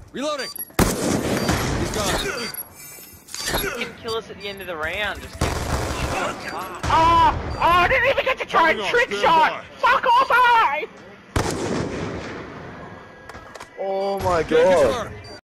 Reloading. He's gone. You can kill us at the end of the round. Just I didn't even get to try and trick shot! Fuck off, I! Oh my god.